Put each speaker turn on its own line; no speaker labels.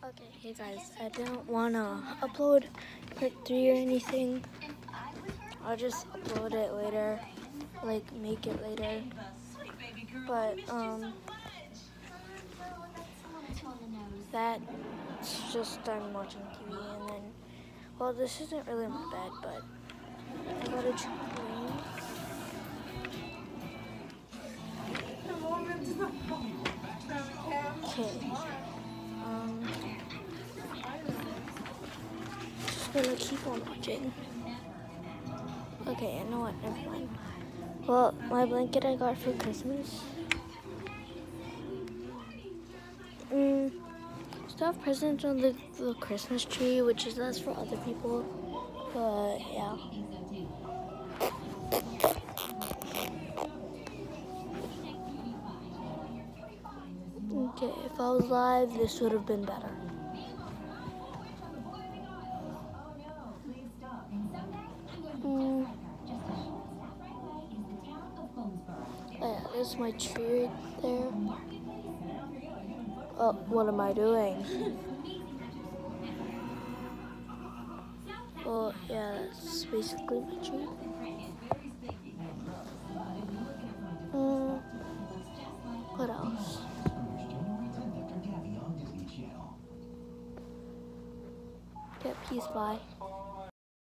Okay, hey guys, I didn't want to upload part 3 or anything. I'll just upload it later, like make it later. But, that's just I'm watching TV and then, well, this isn't really my bed, but I got a trampoline. Okay. Just gonna keep on watching. Okay, I know what, never mind. Well, my blanket I got for Christmas. Still have presents on the Christmas tree, which is that's for other people. But yeah. Okay, if I was live, this would have been better. Yeah, there's my tree right there. Oh, what am I doing? Well, yeah, that's basically my tree. What else? Okay, peace, bye.